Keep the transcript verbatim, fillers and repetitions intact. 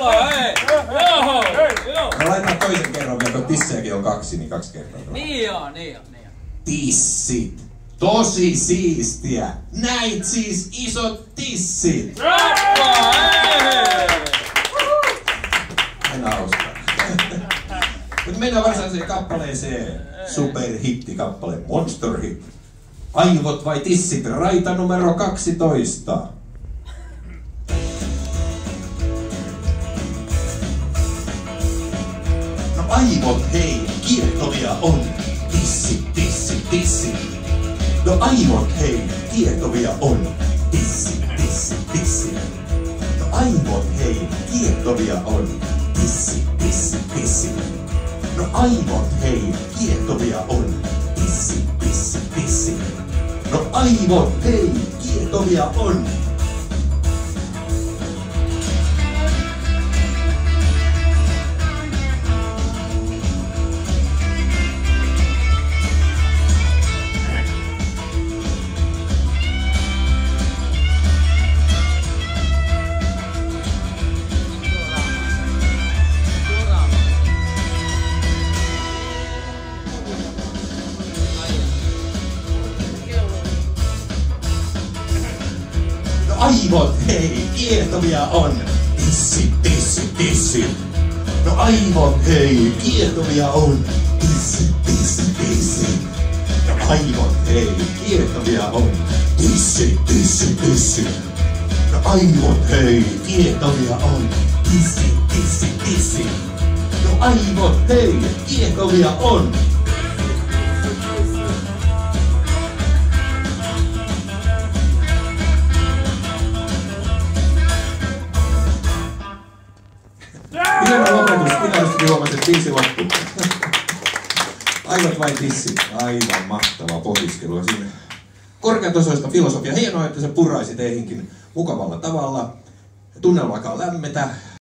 Heippa, hei! Joo! Joo! No laitetaan toisen kerran vielä, kun tissejäkin on kaksi, niin kaksi kertaa. Niin on, niin on, niin on. Tissit. Tosi siistiä. Näit siis isot tissit. Heippa, hei! En hauskaa. Nyt mennään varsinaiseen kappaleeseen. Superhitti-kappale, Monster Hit. Aivot vai tissit, raita numero kaksitoista. No aivot hei, kiehtovia on. Tissit, tissit, tissit. No aivot hei, kiehtovia on. Tissit, tissit, tissit. No aivot hei, kiehtovia on. Tissit, tissit, tissit. No aivot hei, kiehtovia on. Tissit, tissit, tissit. No aivot hei, kiehtovia on. Aivot hei, kiehtovia on. Tissit, tissit, tissit. No aivot hei, kiehtovia on. Tissit, tissit, tissit. No aivot hei, kiehtovia on. Tissit, tissit, tissit. No aivot hei, kiehtovia on. Tissit, tissit, tissit. No aivot hei, kiehtovia on. Hieno lopetus, minä huomasin, että biisi loppuu. Aivot vai tissit? Aivan mahtavaa pohdiskelua siinä. Korkeatasoista filosofiaa. Hienoa, että se puraisi teihinkin mukavalla tavalla. Tunnelma alkaa lämmetä.